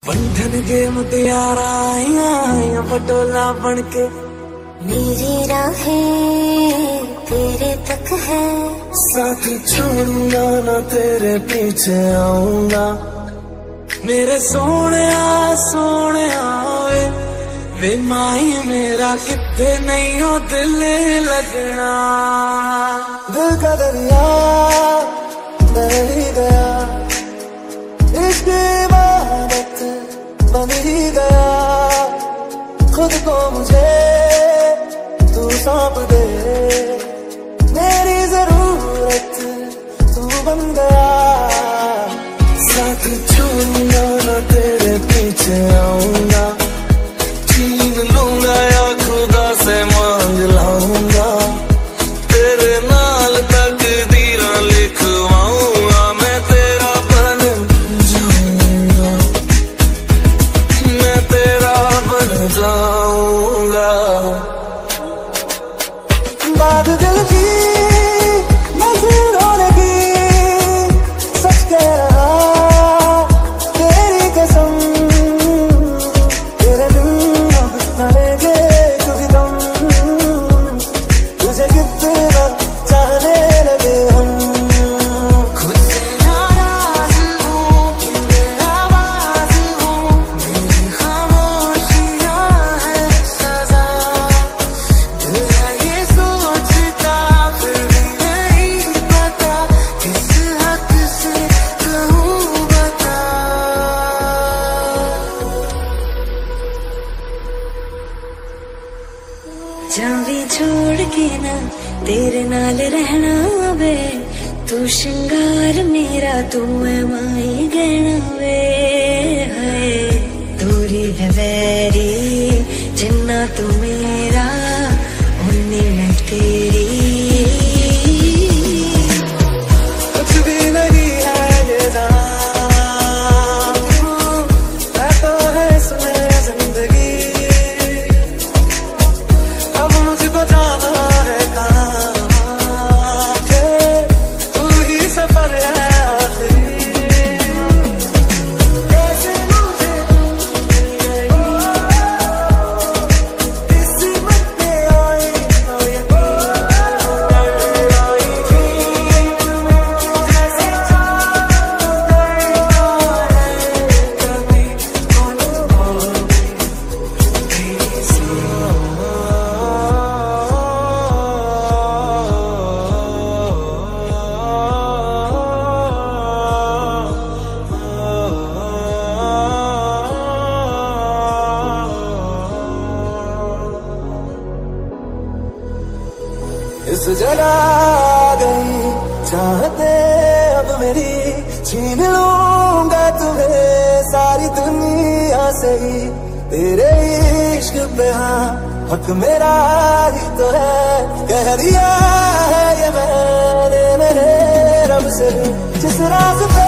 बंधन के मुतियारा आइया पटोला बनके। मेरी राहें तेरे तक है, साथी छोड़ूंगा ना तेरे पीछे आऊंगा। मेरे सोने वे माही मेरा कितने नहीं हो दिल लगना। दिल का दरिया बह ही गया, इश्क इबादत बन ही गया। खुद को मुझे तू सौंप दे, मेरी जरूरत तू बन गया। साथ छोड़ूंगा ना तेरे पीछे आऊंगा। छीन लूंगा या खुदा से मांग लाऊंगा। तेरे नाल तकदीरा लिखवाऊंगा। मैं तेरा बन जाऊंगा, मैं तेरा बन जाऊंगा। बात दिल की नजरों लगी, सच कह रहा तेरी कसम। तेरे दिन अब न लेंगे कभी दम, तुझे कितना चाहने लगे हम। खुद से नाराज हूँ कि मैं आवाज हूँ, मेरी खामोशियाँ है सजा। दिल है ये सोचता फिर भी नहीं पता, किस हद से कहूँ बता। जावी छोड़ के ना तेरे नाल रहना वे, तू श्रृंगार मेरा तू है माई गहना वे। हाय दूरी है वैरी जिन्ना तू मेरा, उन्नी मैं तेरी। कुछ भी नहीं है ये जान, मैं तो है इसमें जिंदगी। अब मुझको जाना है कहाँ के, तू ही सफर है आखिरी। कैसे मुझे किस्मत में आई तो यकीन आई थी। जैसे चाँद कभी इस जगह आ गई चाहते अब मेरी, छीन लूंगा तुम्हें सारी दुनिया से ही। तेरे इश्क पे हाँ हक मेरा ही तो है, कह दिया है ये मैंने मेरे रब से। जिस रास्ते